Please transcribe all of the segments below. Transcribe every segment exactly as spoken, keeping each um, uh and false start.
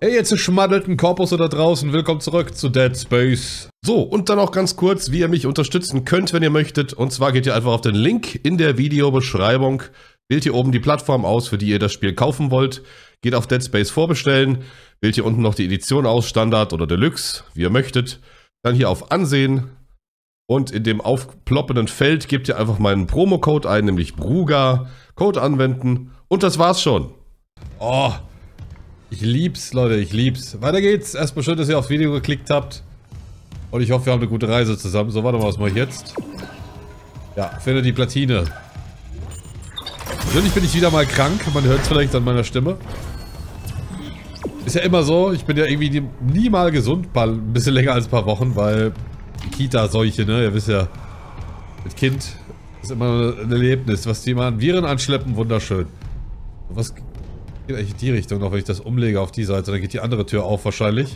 Hey, jetzt schmaddelt ein Korpus da draußen. Willkommen zurück zu Dead Space. So, und dann auch ganz kurz, wie ihr mich unterstützen könnt, wenn ihr möchtet. Und zwar geht ihr einfach auf den Link in der Videobeschreibung. Wählt hier oben die Plattform aus, für die ihr das Spiel kaufen wollt. Geht auf Dead Space vorbestellen. Wählt hier unten noch die Edition aus, Standard oder Deluxe, wie ihr möchtet. Dann hier auf Ansehen. Und in dem aufploppenden Feld gebt ihr einfach meinen Promocode ein, nämlich Bruga. Code anwenden. Und das war's schon. Oh, ich lieb's, Leute, ich lieb's. Weiter geht's. Erstmal schön, dass ihr aufs Video geklickt habt. Und ich hoffe, wir haben eine gute Reise zusammen. So, warte mal, was mache ich jetzt? Ja, finde die Platine. Natürlich bin ich wieder mal krank. Man hört es vielleicht an meiner Stimme. Ist ja immer so. Ich bin ja irgendwie nie, nie mal gesund. Ein bisschen länger als ein paar Wochen, weil Kita-Seuche, ne? Ihr wisst ja, mit Kind ist immer ein Erlebnis. Was die mal an Viren anschleppen, wunderschön. Und was geht eigentlich in die Richtung noch, wenn ich das umlege auf die Seite? Dann geht die andere Tür auf wahrscheinlich.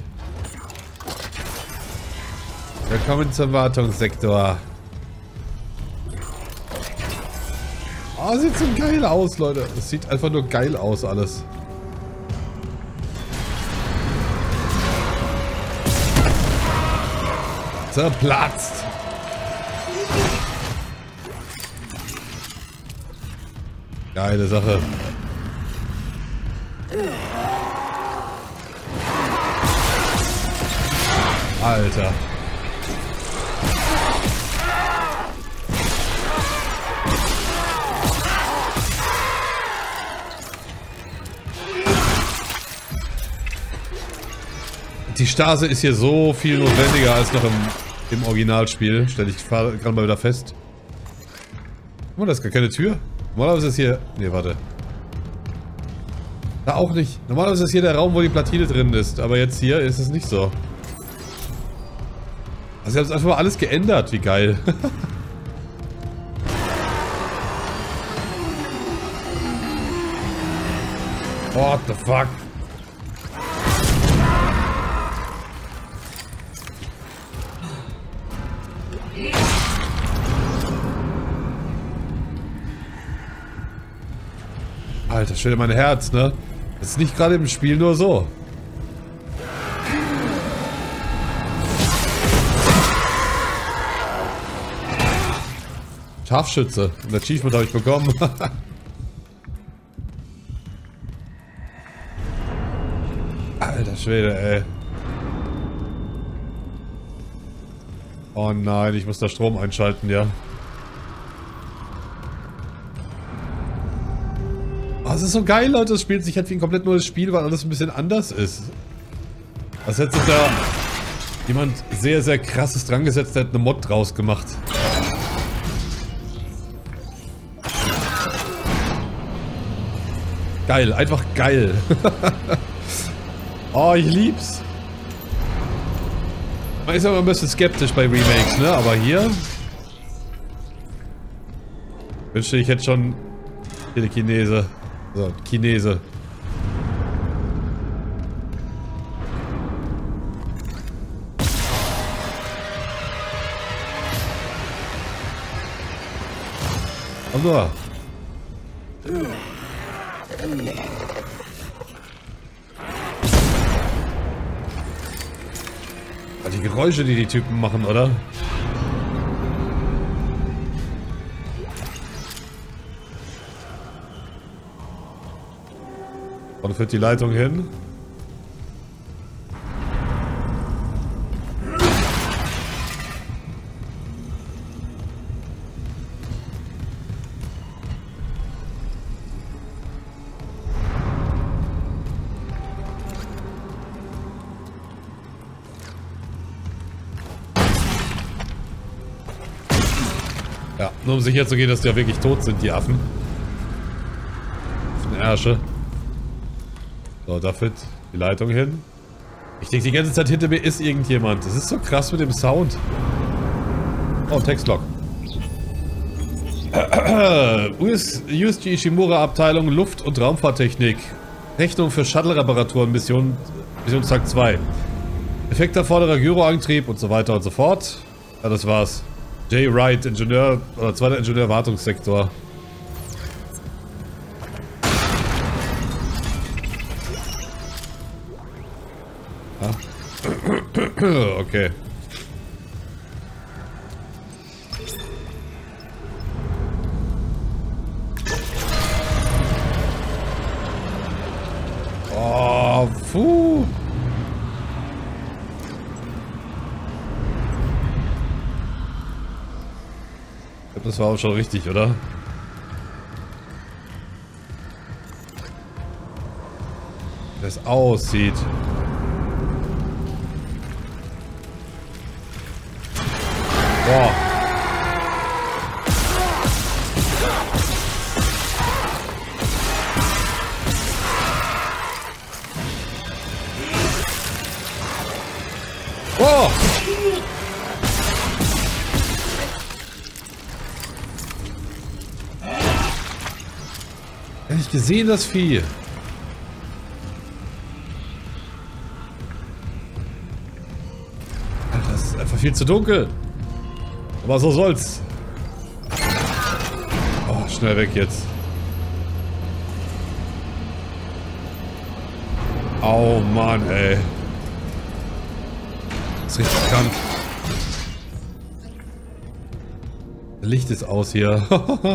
Willkommen zum Wartungssektor. Oh, sieht so geil aus, Leute. Es sieht einfach nur geil aus, alles. Zerplatzt. Geile Sache. Alter. Die Stase ist hier so viel notwendiger als noch im, im Originalspiel. Stelle ich gerade mal wieder fest. Guck mal, da ist gar keine Tür. Normalerweise ist hier... Ne, warte. Da auch nicht. Normalerweise ist hier der Raum, wo die Platine drin ist. Aber jetzt hier ist es nicht so. Also sie haben es einfach mal alles geändert. Wie geil. What the fuck? Alter, stell dir mein Herz, ne? Das ist nicht gerade im Spiel nur so. Scharfschütze. Ein Achievement habe ich bekommen. Alter Schwede, ey. Oh nein, ich muss da Strom einschalten, ja. Oh, es ist so geil, Leute. Es spielt sich halt wie ein komplett neues Spiel, weil alles ein bisschen anders ist. Als hätte sich da jemand sehr, sehr krasses dran gesetzt, der hat eine Mod draus gemacht. Geil, einfach geil. Oh, ich lieb's. Man ist ja immer ein bisschen skeptisch bei Remakes, ne? Aber hier wünschte ich jetzt schon Telekinese. So, Chinese. Komm nur. Die Geräusche, die die Typen machen, oder? Wo führt die Leitung hin? Ja, nur um sicher zu gehen, dass die ja wirklich tot sind, die Affen. Das sind Ärsche. So, da führt die Leitung hin. Ich denke, die ganze Zeit hinter mir ist irgendjemand. Das ist so krass mit dem Sound. Oh, Textlog. U S G Ishimura Abteilung Luft- und Raumfahrttechnik. Rechnung für Shuttle-Reparaturen, Mission, Missionstag zwei. Effekterforderer Gyroantrieb und so weiter und so fort. Ja, das war's. Jay Wright, Ingenieur, oder zweiter Ingenieur, Wartungssektor. Ah. Okay. Oh, puh. Ich glaube, das war auch schon richtig, oder? Wie das aussieht. Boah. Boah. Hab ich gesehen, das Vieh. Alter, das ist einfach viel zu dunkel. Aber so soll's. Oh, schnell weg jetzt. Oh Mann, ey. Das ist richtig krank. Das Licht ist aus hier.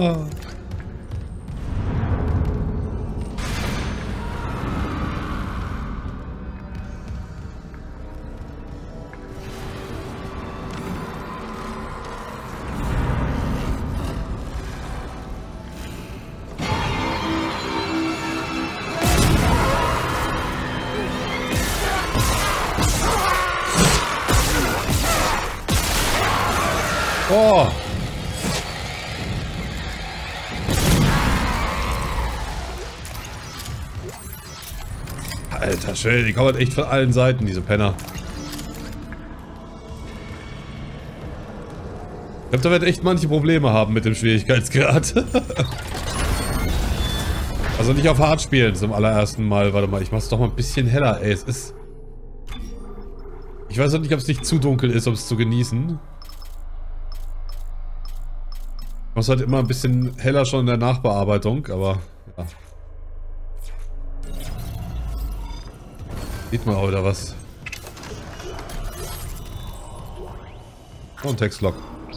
Oh! Alter Schwede, die kommen halt echt von allen Seiten, diese Penner. Ich glaube, da wird echt manche Probleme haben mit dem Schwierigkeitsgrad. Also nicht auf hart spielen zum allerersten Mal. Warte mal, ich mach's doch mal ein bisschen heller, ey. Es ist... Ich weiß auch nicht, ob es nicht zu dunkel ist, um es zu genießen. Ich mach's halt immer ein bisschen heller schon in der Nachbearbeitung, aber ja. Sieht man auch wieder was. Oh, ein Textlog.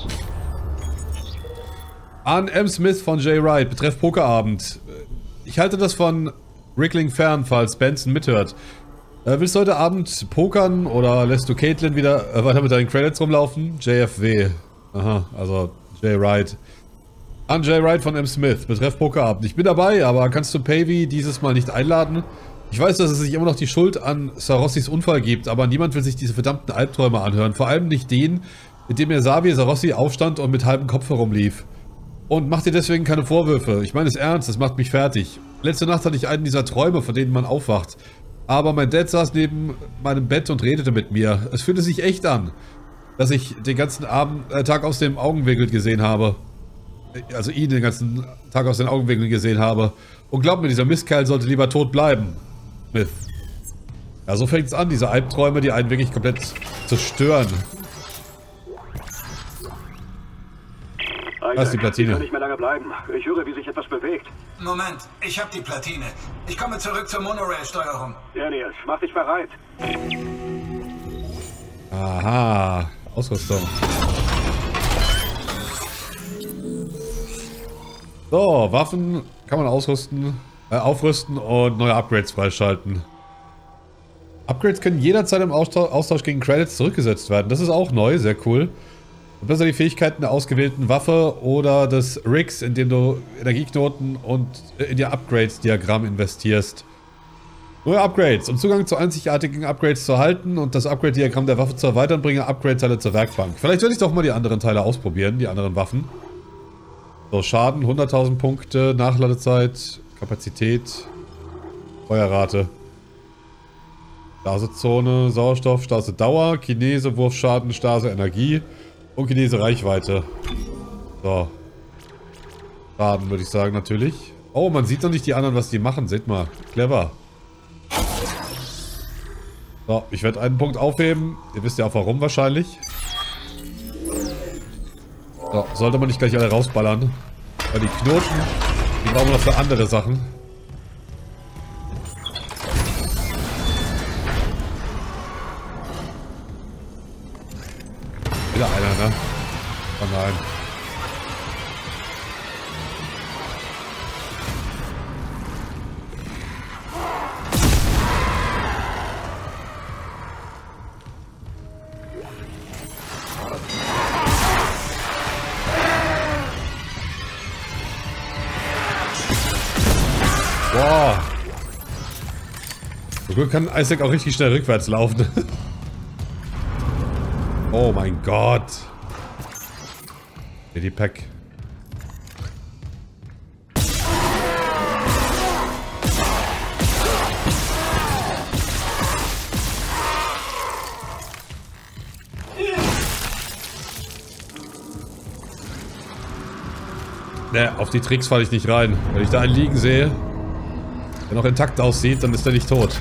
An M. Smith von Jay Wright, betreff Pokerabend. Ich halte das von Rickling fern, falls Benson mithört. Äh, willst du heute Abend pokern oder lässt du Caitlin wieder äh, weiter mit deinen Credits rumlaufen? J F W. Aha, also Jay Wright. An Jay Wright von M. Smith, betreff Pokerabend. Ich bin dabei, aber kannst du Pavey dieses Mal nicht einladen? Ich weiß, dass es sich immer noch die Schuld an Sarossis Unfall gibt, aber niemand will sich diese verdammten Albträume anhören. Vor allem nicht den, mit dem er sah, wie Sarossi aufstand und mit halbem Kopf herumlief. Und mach dir deswegen keine Vorwürfe. Ich meine es ernst, das macht mich fertig. Letzte Nacht hatte ich einen dieser Träume, von denen man aufwacht. Aber mein Dad saß neben meinem Bett und redete mit mir. Es fühlte sich echt an, dass ich den ganzen Abend, äh, Tag aus dem Augenwinkel gesehen habe. Also ihn den ganzen Tag aus den Augenwinkeln gesehen habe. Und glaub mir, dieser Mistkerl sollte lieber tot bleiben. Smith. Ja, so fängt es an, diese Albträume, die einen wirklich komplett zerstören. Da ist die Platine. Ich kann nicht mehr lange bleiben. Ich höre, wie sich etwas bewegt. Moment, ich habe die Platine. Ich komme zurück zur Monorail-Steuerung. Daniel, mach dich bereit. Aha, Ausrüstung. So, Waffen kann man ausrüsten, äh, aufrüsten und neue Upgrades freischalten. Upgrades können jederzeit im Austausch gegen Credits zurückgesetzt werden. Das ist auch neu, sehr cool. Besser die Fähigkeiten der ausgewählten Waffe oder des Rigs, indem du Energieknoten und in die Upgrades-Diagramm investierst. Neue Upgrades. Um Zugang zu einzigartigen Upgrades zu erhalten und das Upgrade-Diagramm der Waffe zu erweitern, bringe Upgrade-Teile zur Werkbank. Vielleicht werde ich doch mal die anderen Teile ausprobieren, die anderen Waffen. So, Schaden, hunderttausend Punkte, Nachladezeit, Kapazität, Feuerrate. Stasezone, Sauerstoff, Stase-Dauer, Kinese, Wurfschaden, Stase, Energie. Und Kinese Reichweite. So. Schaden würde ich sagen natürlich. Oh, man sieht noch nicht die anderen, was die machen. Seht mal. Clever. So, ich werde einen Punkt aufheben. Ihr wisst ja auch warum wahrscheinlich. So, sollte man nicht gleich alle rausballern. Weil die Knoten, die brauchen wir noch für andere Sachen. wieder einer, ne? Oh nein. Boah. So gut kann Isaac auch richtig schnell rückwärts laufen. Oh mein Gott. Hier die Pack. Ne, auf die Tricks falle ich nicht rein. Wenn ich da einen liegen sehe, der noch intakt aussieht, dann ist er nicht tot.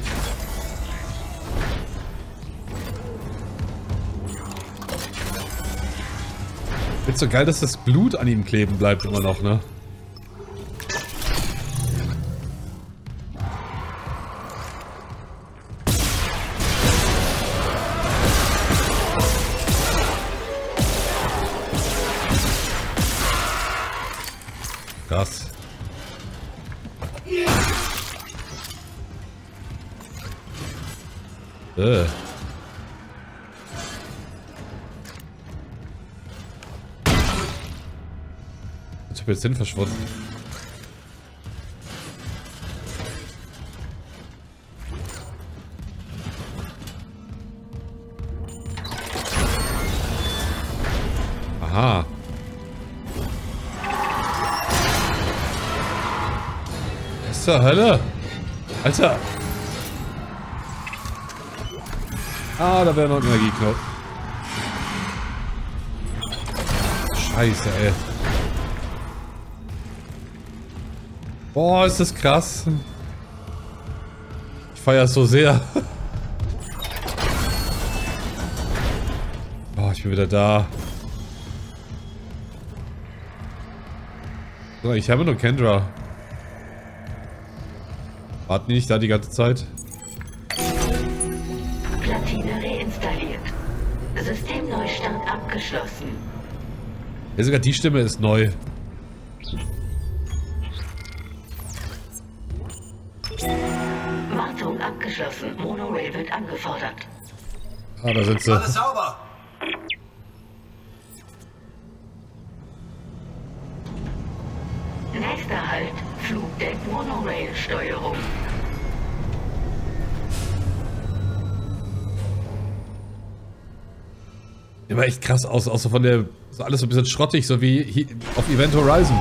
Ich find's so geil, dass das Blut an ihm kleben bleibt immer noch, ne? Krass. Äh. Ich hab jetzt hin verschwunden. Aha. Was zur Hölle? Alter. Ah, da wäre noch ein Energieknopf. Scheiße, ey. Boah, ist das krass. Ich feiere es so sehr. Oh, ich bin wieder da. So, ich habe nur Kendra. Warten die nicht da die ganze Zeit? Platine reinstalliert. Systemneustart abgeschlossen. Ja, sogar die Stimme ist neu. Wartung abgeschlossen. Monorail wird angefordert. Ah, da sind sie. Alles sauber. Nächster Halt. Flugdeck Monorail-Steuerung. Immer echt krass aus, auch so von der, so alles so ein bisschen schrottig, so wie hier auf Event Horizon.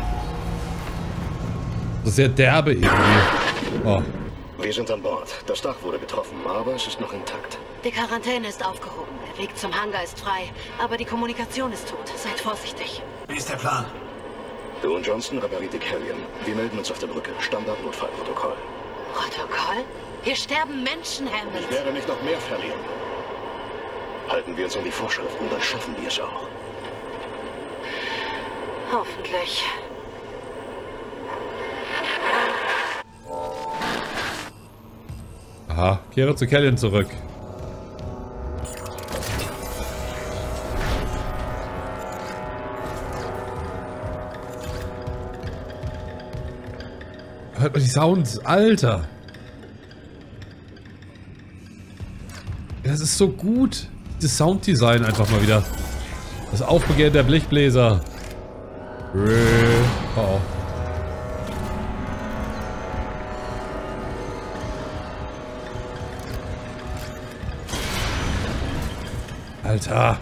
So sehr derbe irgendwie. Oh. Wir sind an Bord. Das Dach wurde getroffen, aber es ist noch intakt. Die Quarantäne ist aufgehoben. Der Weg zum Hangar ist frei, aber die Kommunikation ist tot. Seid vorsichtig. Wie ist der Plan? Du und Johnson repariert die Carrion. Wir melden uns auf der Brücke. Standard-Notfallprotokoll. Protokoll? Hier sterben Menschen, Ich Hammond. werde nicht noch mehr verlieren. Halten wir uns an die Vorschriften, dann schaffen wir es auch. Hoffentlich. Aha, kehre zu Kellyn zurück. Hört mal die Sounds, Alter. Das ist so gut. Das Sounddesign einfach mal wieder. Das Aufbegehren der Blechbläser. Oh. Alter.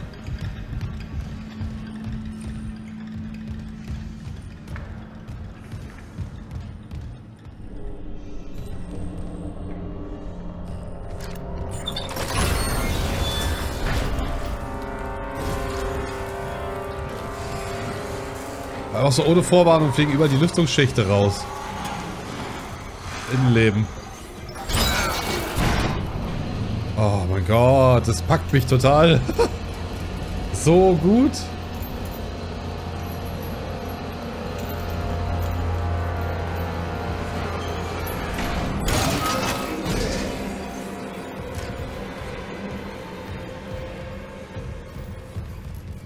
Auch so ohne Vorwarnung fliegen über die Lüftungsschächte raus. Innenleben. Oh mein Gott, das packt mich total. So gut.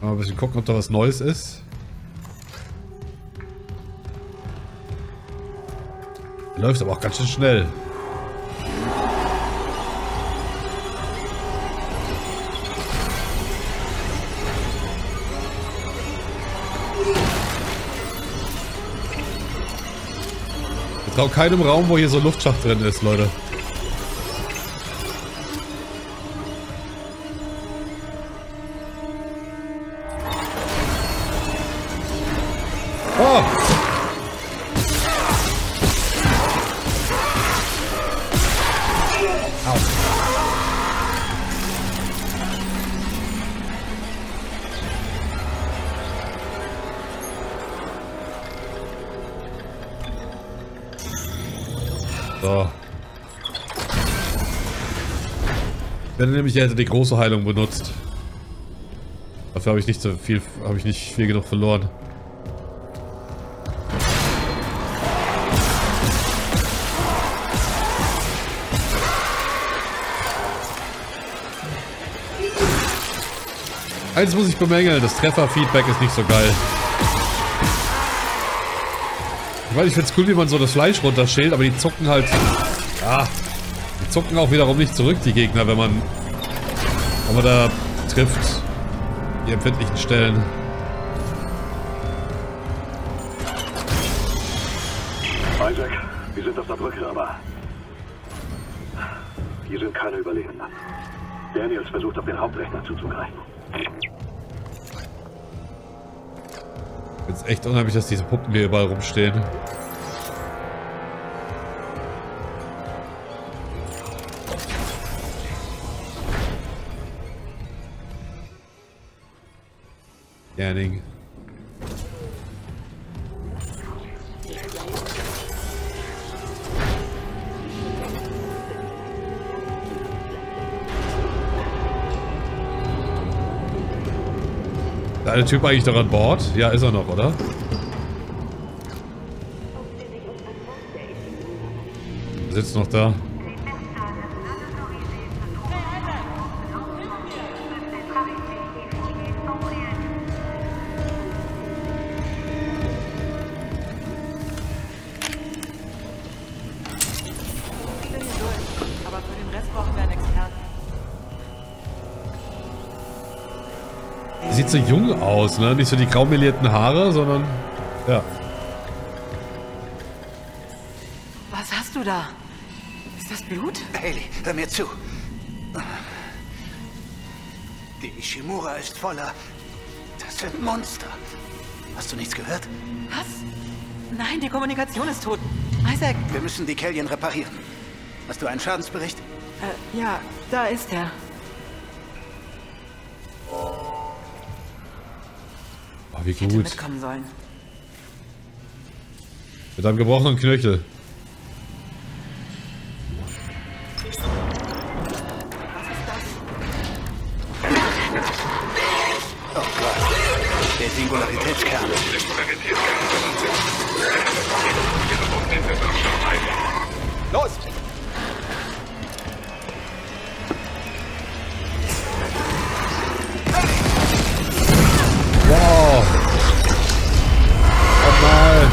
Mal ein bisschen gucken, ob da was Neues ist. Läuft aber auch ganz schön schnell. Ich traue keinem Raum, wo hier so ein Luftschacht drin ist, Leute. Oh! Au. So. Ich werde nämlich hätte die große Heilung benutzt. Dafür habe ich nicht so viel, habe ich nicht viel genug verloren. Eins muss ich bemängeln, das Trefferfeedback ist nicht so geil. Ich meine, ich finde es cool, wie man so das Fleisch runterschält, aber die zucken halt... Ah, die zucken auch wiederum nicht zurück, die Gegner, wenn man... Wenn man da trifft. Die empfindlichen Stellen. Isaac, wir sind auf der Brücke, aber... Hier sind keine Überlebenden. Daniels versucht, auf den Hauptrechner zuzugreifen. Jetzt echt unheimlich, dass diese Puppen hier überall rumstehen. Scanning. Ist der Typ eigentlich noch an Bord? Ja, ist er noch, oder? Er sitzt noch da. Aber für den Rest brauchen wir einen Experten. Sieht so jung aus, ne? Nicht so die graumelierten Haare, sondern... Ja. Was hast du da? Ist das Blut? Hailey, hör mir zu. Die Ishimura ist voller... Das sind Monster. Hast du nichts gehört? Was? Nein, die Kommunikation ist tot. Isaac. Wir müssen die Kellien reparieren. Hast du einen Schadensbericht? Äh, ja, da ist er. Oh, wie Ich hätte gut. mitkommen sollen. Mit einem gebrochenen Knöchel. Oh Gott. Der Singularitätskern. Los! Wow. Oh nein.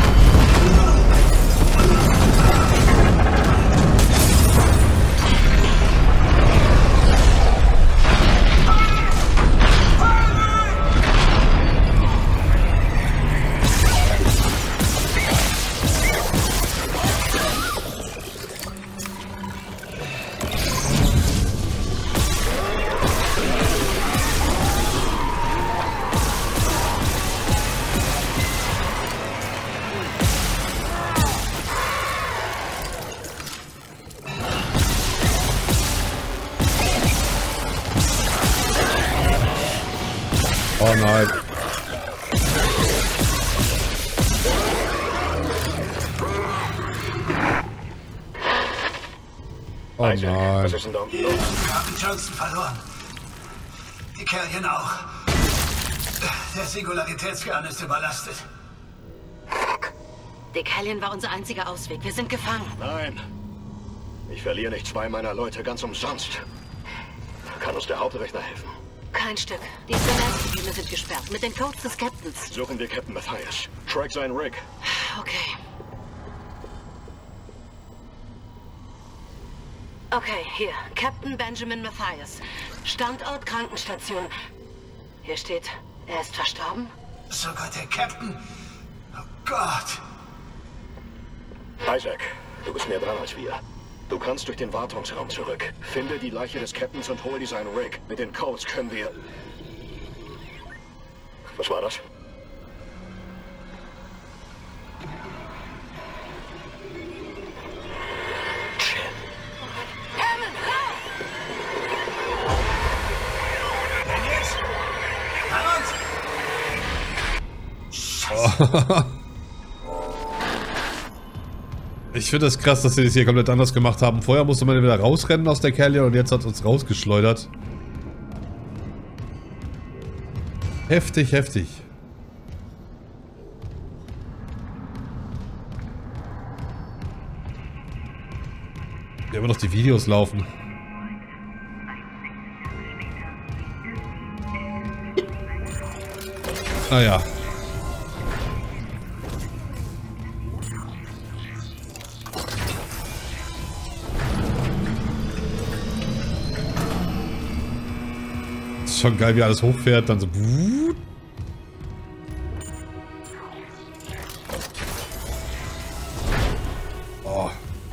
Oh nein. Oh Was nein. ist denn da unten los? Wir haben Johnson verloren. Die Kellien auch. Der Singularitätskern ist überlastet. Die Kellien war unser einziger Ausweg. Wir sind gefangen. Nein. Ich verliere nicht zwei meiner Leute ganz umsonst. Kann uns der Hauptrechner helfen? Kein Stück. Die Scanner-Systeme sind gesperrt. Mit den Codes des Captains. Suchen wir Captain Matthias. Track seinen Rig. Okay. Okay, hier. Captain Benjamin Matthias. Standort Krankenstation. Hier steht, er ist verstorben. Sogar der Captain. Oh Gott. Isaac, du bist mehr dran als wir. Du kannst durch den Wartungsraum zurück. Finde die Leiche des Captains und hol dir seinen Rig. Mit den Codes können wir... Was war das? Ich finde das krass, dass sie das hier komplett anders gemacht haben. Vorher musste man wieder rausrennen aus der Callion und jetzt hat es uns rausgeschleudert. Heftig, heftig. Ja, immer noch die Videos laufen. Naja. Ist schon geil, wie alles hochfährt, dann so. Oh.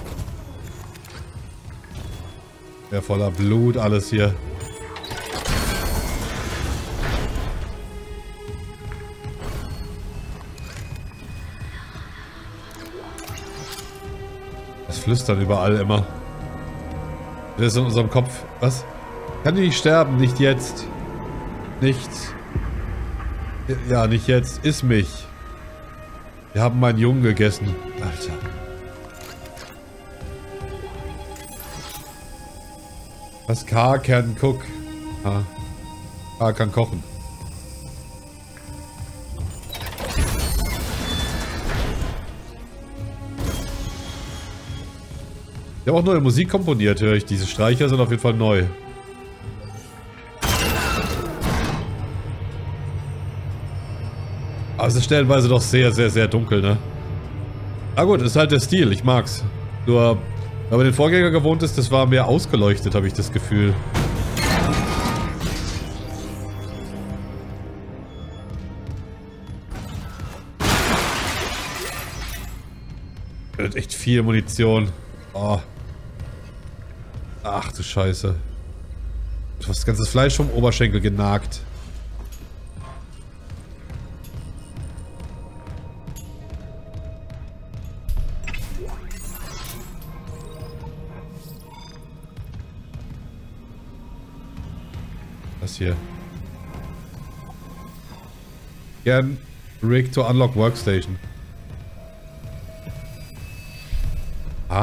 Ja, voller Blut alles hier. Das flüstert überall immer. Das ist in unserem Kopf. Was? Kann die nicht sterben? Nicht jetzt. Nichts. Ja, nicht jetzt. Iss mich. Wir haben meinen Jungen gegessen. Alter. Was? K kann cook. Ah. K kann kochen. Ich habe auch neue Musik komponiert, höre ich. Diese Streicher sind auf jeden Fall neu. Aber es ist stellenweise doch sehr, sehr, sehr dunkel, ne? Na gut, ist halt der Stil. Ich mag's. Nur, wenn man den Vorgänger gewohnt ist, das war mehr ausgeleuchtet, habe ich das Gefühl. Das ist echt viel Munition. Oh. Ach du Scheiße. Du hast das ganze Fleisch vom Oberschenkel genagt. Das hier. Gern Rig to unlock Workstation. Ah.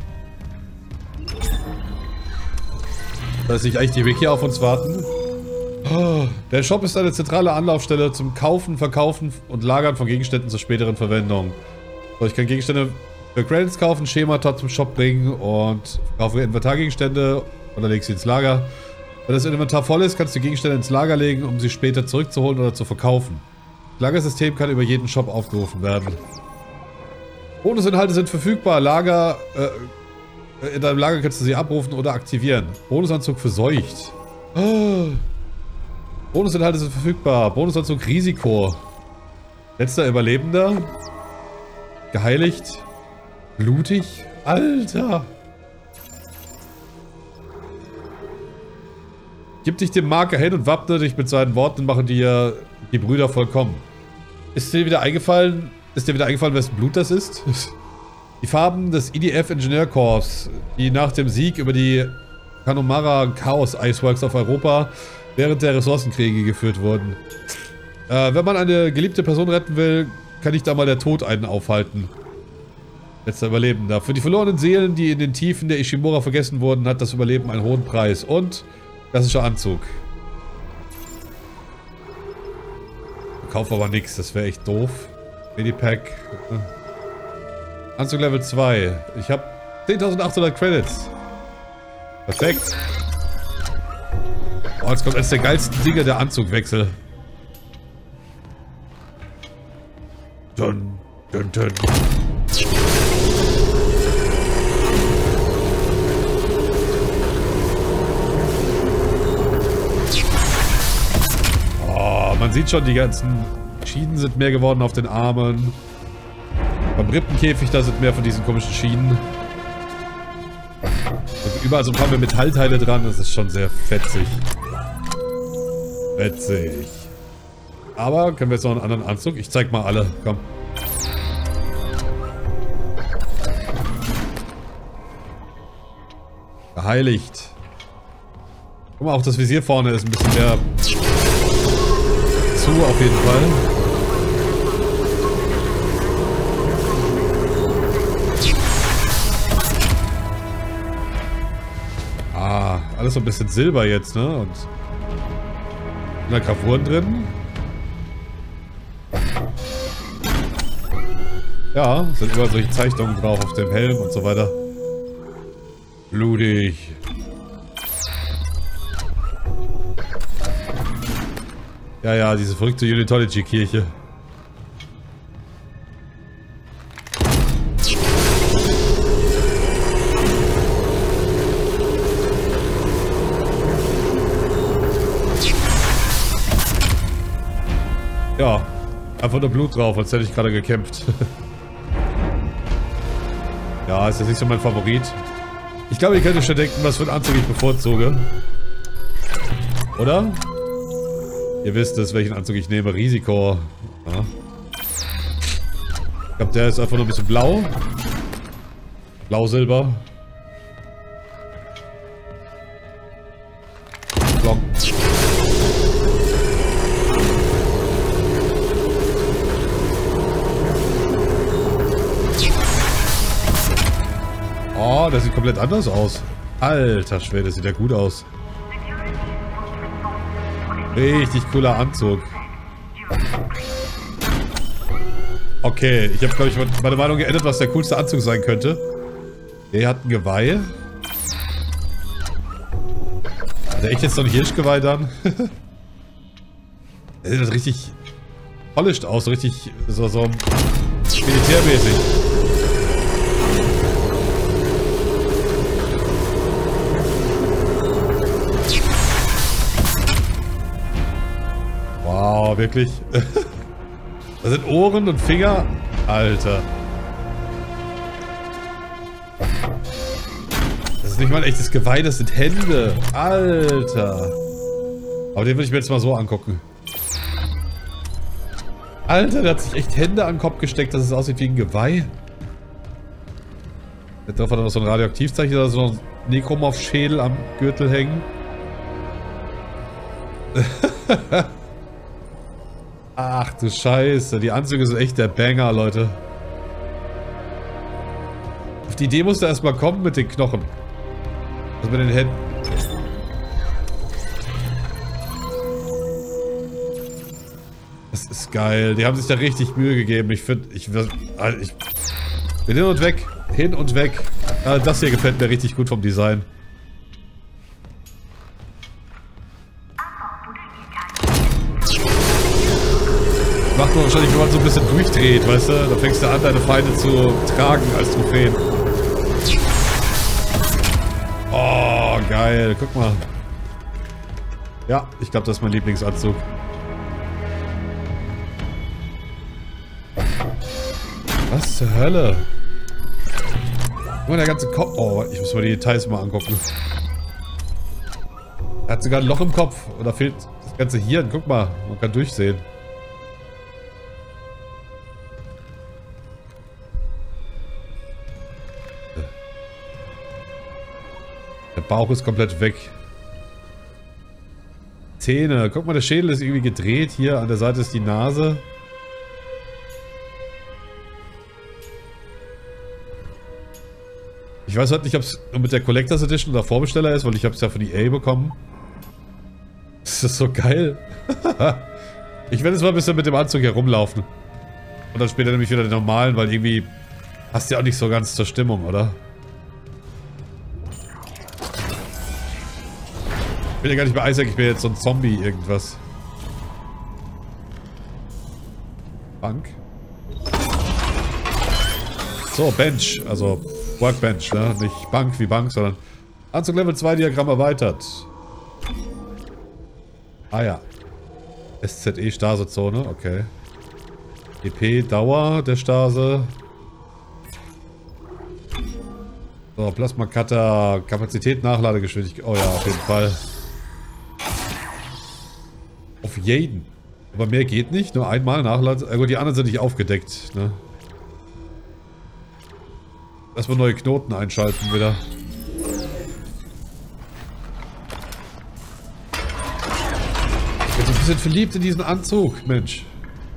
Dass nicht eigentlich die Rig hier auf uns warten? Oh, der Shop ist eine zentrale Anlaufstelle zum Kaufen, Verkaufen und Lagern von Gegenständen zur späteren Verwendung. So, ich kann Gegenstände für Credits kaufen, Schemata zum Shop bringen und kaufe Inventargegenstände und dann legst sie ins Lager. Wenn das Inventar voll ist, kannst du Gegenstände ins Lager legen, um sie später zurückzuholen oder zu verkaufen. Das Lagersystem kann über jeden Shop aufgerufen werden. Bonusinhalte sind verfügbar. Lager, äh, in deinem Lager kannst du sie abrufen oder aktivieren. Bonusanzug verseucht. Oh. Bonusinhalte sind verfügbar. Bonusanzug Risiko. Letzter Überlebender. Geheiligt. Blutig. Alter. Gib dich dem Marker hin und wappne dich mit seinen Worten, machen dir die Brüder vollkommen. Ist dir wieder eingefallen, ist dir wieder eingefallen, wessen Blut das ist? Die Farben des I D F Ingenieurkorps, die nach dem Sieg über die Kanomara Chaos Iceworks auf Europa während der Ressourcenkriege geführt wurden. Äh, wenn man eine geliebte Person retten will, kann nicht da mal der Tod einen aufhalten. Letzter Überlebender. Für die verlorenen Seelen, die in den Tiefen der Ishimura vergessen wurden, hat das Überleben einen hohen Preis. Und klassischer Anzug. Kauf aber nichts, das wäre echt doof. Medipack. Anzug Level zwei. Ich habe zehntausendachthundert Credits. Perfekt. Oh, jetzt kommt eines der geilsten Dinge, der Anzugwechsel. Dun, dun, dun. Oh, man sieht schon, die ganzen Schienen sind mehr geworden auf den Armen. Beim Rippenkäfig, da sind mehr von diesen komischen Schienen. Und überall so ein paar mehr Metallteile dran, das ist schon sehr fetzig. Fetzig. Aber können wir jetzt noch einen anderen Anzug? Ich zeig mal alle, komm. Geheiligt. Guck mal, auch das Visier vorne ist ein bisschen mehr zu auf jeden Fall. Ah, alles so ein bisschen Silber jetzt, ne? Und da Gravuren drin. Ja, sind überall solche Zeichnungen drauf auf dem Helm und so weiter. Blutig. Ja, ja, diese verrückte Unitology-Kirche. Ja, einfach nur Blut drauf, als hätte ich gerade gekämpft. Ja, ist jetzt nicht so mein Favorit. Ich glaube, ihr könnt euch schon denken, was für einen Anzug ich bevorzuge. Oder? Ihr wisst es, welchen Anzug ich nehme. Risiko. Ja. Ich glaube, der ist einfach nur ein bisschen blau. Blau-Silber. Blanc. Oh, das sieht komplett anders aus. Alter Schwede, sieht ja gut aus. Richtig cooler Anzug. Okay, ich habe, glaube ich, meine Meinung geändert, was der coolste Anzug sein könnte. Der hat ein Geweih. Hat der echt jetzt noch ein Hirschgeweih dann? Der sieht das richtig polished aus, so richtig so, so militärmäßig. Wow, wirklich? Das sind Ohren und Finger. Alter. Das ist nicht mal ein echtes Geweih, das sind Hände. Alter. Aber den würde ich mir jetzt mal so angucken. Alter, der hat sich echt Hände an den Kopf gesteckt, dass es aussieht wie ein Geweih. Drauf hat er noch so ein Radioaktivzeichen oder so ein Nekromorph-Schädel am Gürtel hängen. Ach du Scheiße, die Anzüge sind echt der Banger, Leute. Auf die Idee musst du erstmal kommen mit den Knochen. Also mit den Händen. Das ist geil. Die haben sich da richtig Mühe gegeben. Ich finde, ich, ich bin hin und weg. Hin und weg. Ah, das hier gefällt mir richtig gut vom Design. Macht man wahrscheinlich, wenn man so ein bisschen durchdreht, weißt du? Da fängst du an, deine Feinde zu tragen als Trophäen. Oh, geil. Guck mal. Ja, ich glaube, das ist mein Lieblingsanzug. Was zur Hölle? Guck mal, der ganze Kopf. Oh, ich muss mir die Details mal angucken. Er hat sogar ein Loch im Kopf. Und da fehlt das ganze Hirn. Guck mal, man kann durchsehen. Der Bauch ist komplett weg. Zähne. Guck mal, der Schädel ist irgendwie gedreht. Hier an der Seite ist die Nase. Ich weiß halt nicht, ob es mit der Collectors Edition oder Vorbesteller ist, weil ich habe es ja von E A bekommen. Das ist so geil. Ich werde jetzt mal ein bisschen mit dem Anzug herumlaufen. Und dann später nämlich wieder den normalen, weil irgendwie passt ja auch nicht so ganz zur Stimmung, oder? bin ja gar nicht bei Isaac, ich bin jetzt so ein Zombie irgendwas. Bank. So, Bench, also Workbench, ne? Nicht Bank wie Bank, sondern Anzug Level zwei Diagramm erweitert. Ah ja. S Z E Stasezone, okay. E P Dauer der Stase. So, Plasma Cutter, Kapazität, Nachladegeschwindigkeit. Oh ja, auf jeden Fall. Auf jeden. Aber mehr geht nicht, nur einmal nachladen. Äh, gut, die anderen sind nicht aufgedeckt, ne? Erstmal neue Knoten einschalten wieder. Ich bin so ein bisschen verliebt in diesen Anzug, Mensch.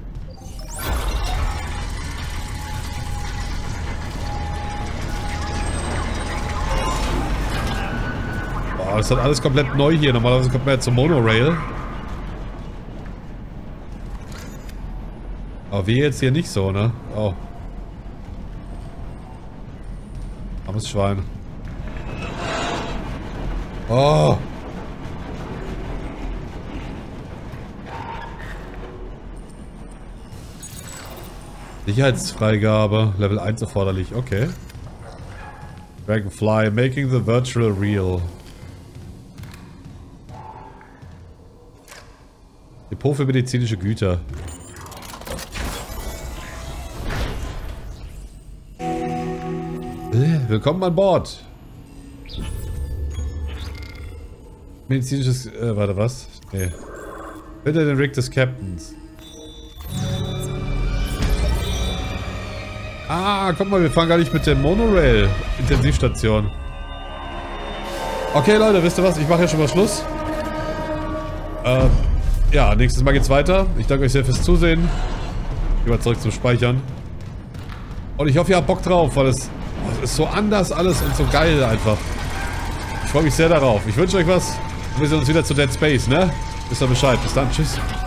Boah, das ist alles komplett neu hier. Normalerweise kommt man jetzt zum Monorail. Aber wir jetzt hier nicht so, ne? Oh. Armes Schwein. Oh. Sicherheitsfreigabe. Level eins erforderlich. Okay. Dragonfly. Making the virtual real. Depot für medizinische Güter. Willkommen an Bord. Medizinisches... Äh, warte, was? Nee. Bitte den Rig des Captains. Ah, guck mal, wir fahren gar nicht mit der Monorail-Intensivstation. Okay, Leute, wisst ihr was? Ich mache ja schon mal Schluss. Äh, ja, nächstes Mal geht's weiter. Ich danke euch sehr fürs Zusehen. Gehen wir zurück zum Speichern. Und ich hoffe, ihr habt Bock drauf, weil es... Es ist so anders alles und so geil einfach. Ich freue mich sehr darauf. Ich wünsche euch was. Und wir sehen uns wieder zu Dead Space, ne? Wisst ihr Bescheid. Bis dann. Tschüss.